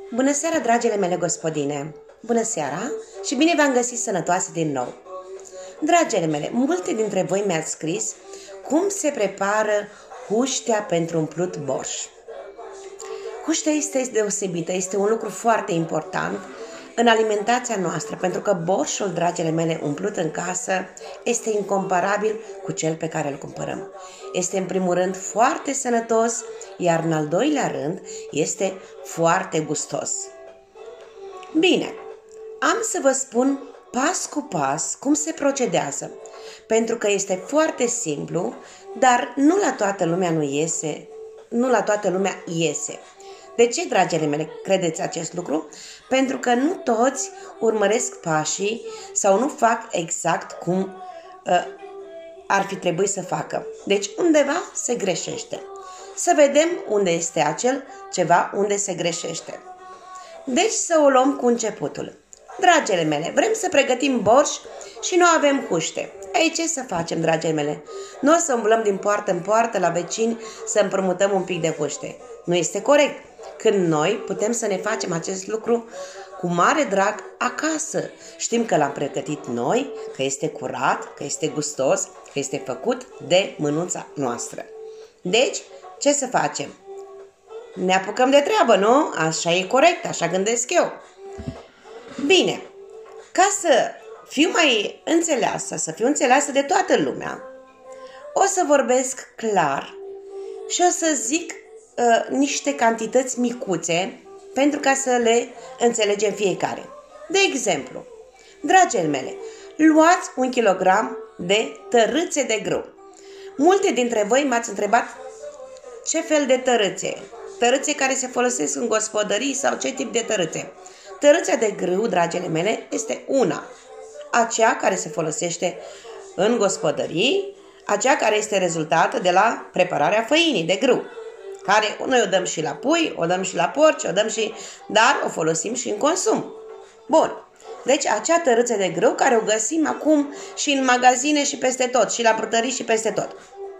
Bună seara, dragile mele gospodine! Bună seara și bine v-am găsit sănătoase din nou! Dragile mele, multe dintre voi mi-ați scris cum se prepară huștea pentru umplut borș. Huștea este deosebită, este un lucru foarte important în alimentația noastră, pentru că borșul, dragile mele, umplut în casă, este incomparabil cu cel pe care îl cumpărăm. Este în primul rând foarte sănătos, iar în al doilea rând este foarte gustos. Bine, am să vă spun pas cu pas cum se procedează, pentru că este foarte simplu, dar nu la toată lumea iese. De ce, dragile mele, credeți acest lucru? Pentru că nu toți urmăresc pașii sau nu fac exact cum ar fi trebuit să facă. Deci undeva se greșește. Să vedem unde este acel ceva unde se greșește. Deci să o luăm cu începutul. Dragile mele, vrem să pregătim borș și nu avem huște. Ei, ce să facem, dragile mele? Nu o să umblăm din poartă în poartă la vecini să împrumutăm un pic de huște. Nu este corect. Când noi putem să ne facem acest lucru cu mare drag acasă. Știm că l-am pregătit noi, că este curat, că este gustos, că este făcut de mânuța noastră. Deci, ce să facem? Ne apucăm de treabă, nu? Așa e corect, așa gândesc eu. Bine, ca să fiu mai înțeleasă, să fiu înțeleasă de toată lumea, o să vorbesc clar și o să zic niște cantități micuțe pentru ca să le înțelegem fiecare. De exemplu, dragile mele, luați 1 kg de tărâțe de grâu. Multe dintre voi m-ați întrebat ce fel de tărâțe? Tărâțe care se folosesc în gospodării sau ce tip de tărâțe? Tărâța de grâu, dragile mele, este una. Aceea care se folosește în gospodării, aceea care este rezultată de la prepararea făinii de grâu, care noi o dăm și la pui, o dăm și la porci, dar o folosim și în consum. Bun. Deci acea tărâță de grâu care o găsim acum și în magazine și peste tot, și la brutării și peste tot.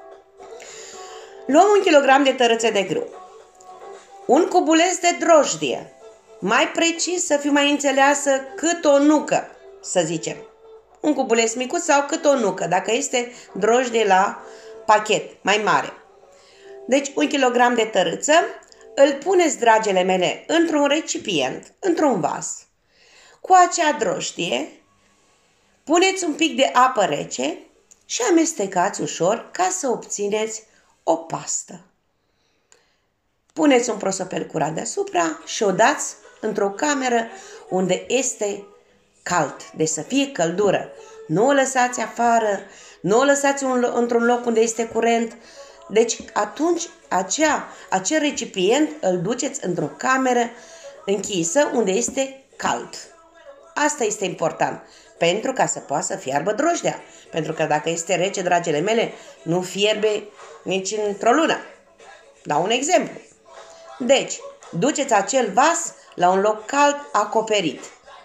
Luăm 1 kg de tărâță de grâu, un cubuleț de drojdie, mai precis să fiu mai înțeleasă, cât o nucă, să zicem. Un cubuleț micuț sau cât o nucă, dacă este drojdie la pachet, mai mare. Deci 1 kg de tărâță, îl puneți, dragile mele, într-un recipient, într-un vas. Cu acea drojdie, puneți un pic de apă rece și amestecați ușor ca să obțineți o pastă. Puneți un prosopel curat deasupra și o dați într-o cameră unde este cald, deci să fie căldură. Nu o lăsați afară, nu o lăsați într-un loc unde este curent. Deci atunci acel recipient îl duceți într-o cameră închisă unde este cald. Asta este important, pentru ca să poată să fiarbă drojdea. Pentru că dacă este rece, dragile mele, nu fierbe nici într-o lună. Dau un exemplu. Deci, duceți acel vas la un loc cald acoperit.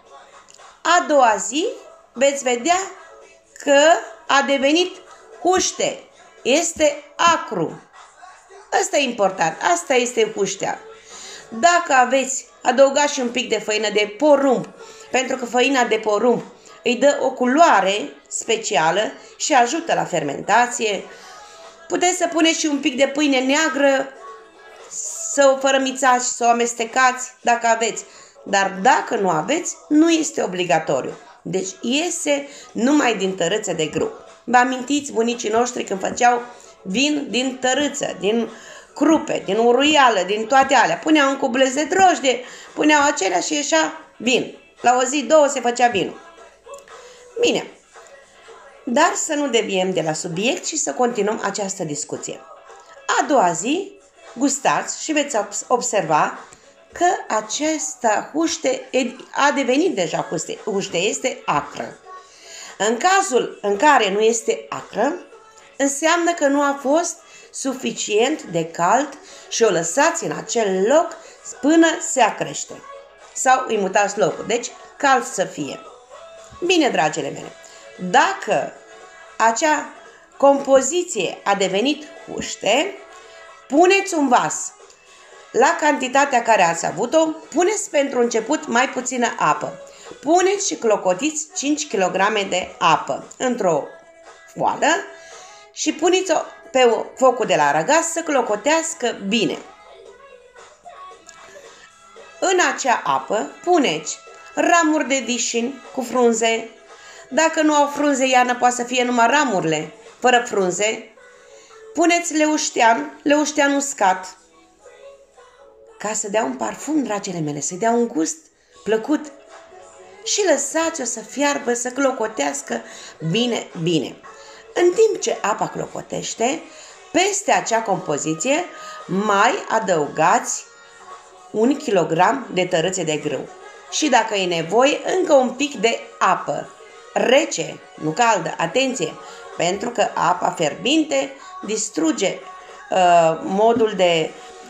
A doua zi veți vedea că a devenit huște. Este acru. Asta e important. Asta este huștea. Dacă aveți, adăugați și un pic de făină de porumb, pentru că făina de porumb îi dă o culoare specială și ajută la fermentație. Puteți să puneți și un pic de pâine neagră, să o fărămițați și să o amestecați dacă aveți. Dar dacă nu aveți, nu este obligatoriu. Deci iese numai din tărâță de grâu. Vă amintiți bunicii noștri când făceau vin din tărâță, din crupe, din uruială, din toate alea. Puneau un cubuleț de drojdie, puneau acelea și ieșea vin. La o zi, două se făcea vinul. Bine, dar să nu deviem de la subiect și să continuăm această discuție. A doua zi, gustați și veți observa că această huște a devenit deja huște, este acră. În cazul în care nu este acră, înseamnă că nu a fost suficient de cald și o lăsați în acel loc până se acrește. Sau îi mutați locul, deci cald să fie. Bine, dragile mele, dacă acea compoziție a devenit huște, puneți un vas la cantitatea care ați avut-o, puneți pentru început mai puțină apă. Puneți și clocotiți 5 kg de apă într-o oală și puneți-o pe focul de la arăgas să clocotească bine. În acea apă puneți ramuri de vișini cu frunze. Dacă nu au frunze, iarnă poate să fie numai ramurile, fără frunze. Puneți leuștean uscat, ca să dea un parfum, dragile mele, să dea un gust plăcut. Și lăsați-o să fiarbă, să clocotească bine, bine. În timp ce apa clocotește, peste acea compoziție mai adăugați 1 kg de tărâțe de grâu. Și dacă e nevoie, încă un pic de apă. Rece, nu caldă, atenție, pentru că apa fierbinte distruge modul de...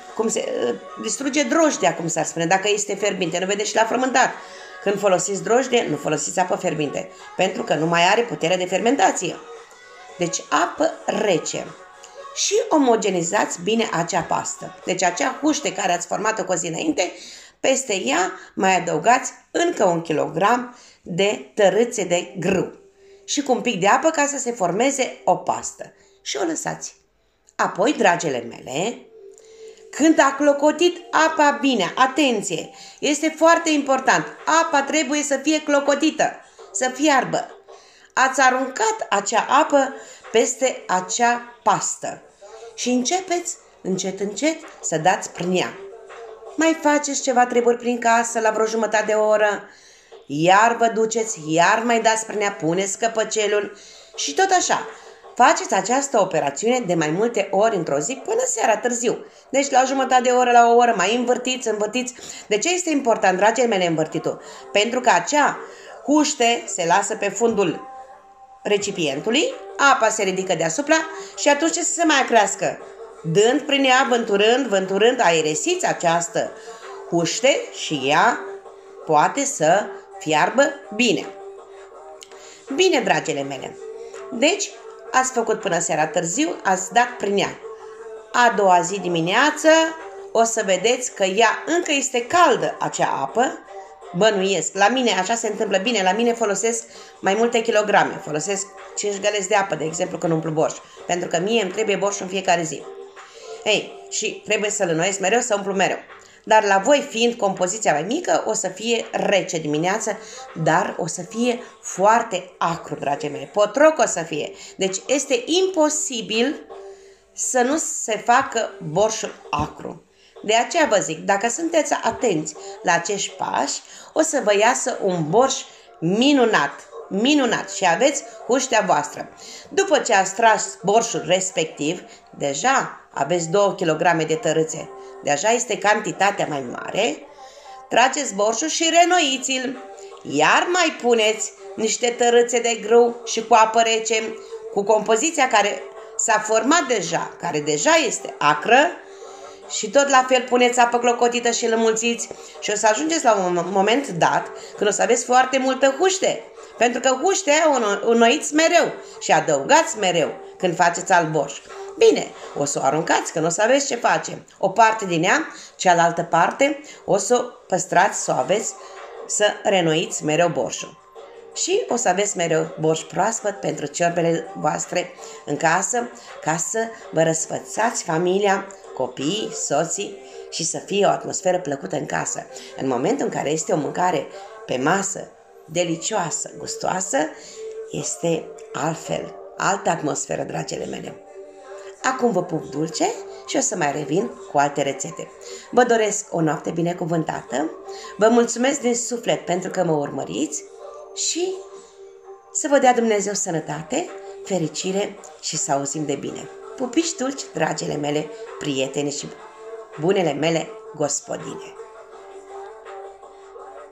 distruge drojdea, cum s-ar spune, dacă este fierbinte. Nu vedeți și la frământat. Când folosiți drojdie, nu folosiți apă fierbinte, pentru că nu mai are putere de fermentație. Deci apă rece. Și omogenizați bine acea pastă. Deci acea huște care ați format-o cu o zi înainte, peste ea mai adăugați încă 1 kg de tărâțe de grâu. Și cu un pic de apă ca să se formeze o pastă. Și o lăsați. Apoi, dragile mele, când a clocotit apa bine, atenție, este foarte important, apa trebuie să fie clocotită, să fiarbă. Ați aruncat acea apă peste acea pastă și începeți încet, încet să dați prin ea. Mai faceți ceva treburi prin casă la vreo jumătate de oră, iar vă duceți, iar mai dați prin ea, puneți căpăcelul și tot așa. Faceți această operațiune de mai multe ori într-o zi până seara târziu. Deci la o jumătate de oră, la o oră, mai învârtiți. De ce este important, dragii mele, învârtitul? Pentru că acea huște se lasă pe fundul recipientului, apa se ridică deasupra și atunci ce să se mai crească? Dând prin ea, vânturând, aeresiți această huște și ea poate să fiarbă bine. Bine, dragile mele. Deci, ați făcut până seara târziu, ați dat prin ea. A doua zi dimineață o să vedeți că ea încă este caldă, acea apă. Bănuiesc. La mine așa se întâmplă bine. La mine folosesc mai multe kilograme. Folosesc 5 găleți de apă, de exemplu, când umplu borș. Pentru că mie îmi trebuie borș în fiecare zi. Ei, și trebuie să-l înnoiesc mereu, să umplu mereu. Dar la voi, fiind compoziția mai mică, o să fie rece dimineață, dar o să fie foarte acru, dragii mei. Potroc o să fie. Deci este imposibil să nu se facă borșul acru. De aceea vă zic, dacă sunteți atenți la acești pași, o să vă iasă un borș minunat. Minunat și aveți huștea voastră. După ce ați tras borșul respectiv, deja aveți 2 kg de tărâțe. Deja este cantitatea mai mare. Trageți borșul și renoiți-l. Iar mai puneți niște tărâțe de grâu și cu apă rece, cu compoziția care s-a format deja, care deja este acră. Și tot la fel puneți apă clocotită și îl înmulțiți și o să ajungeți la un moment dat când o să aveți foarte multă huște. Pentru că huștea o înnoiți mereu și adăugați mereu când faceți alt borș. Bine, o să o aruncați, că nu o să aveți ce face. O parte din ea, cealaltă parte, o să o păstrați, să o aveți, să renoiți mereu borșul. Și o să aveți mereu borș proaspăt pentru ciorbele voastre în casă, ca să vă răsfățați familia, copiii, soții și să fie o atmosferă plăcută în casă. În momentul în care este o mâncare pe masă, delicioasă, gustoasă, este altfel, altă atmosferă, dragile mele. Acum vă pup dulce și o să mai revin cu alte rețete. Vă doresc o noapte binecuvântată, vă mulțumesc din suflet pentru că mă urmăriți și să vă dea Dumnezeu sănătate, fericire și să auzim de bine. Pupiși dulci, dragile mele, prieteni și bunele mele gospodine!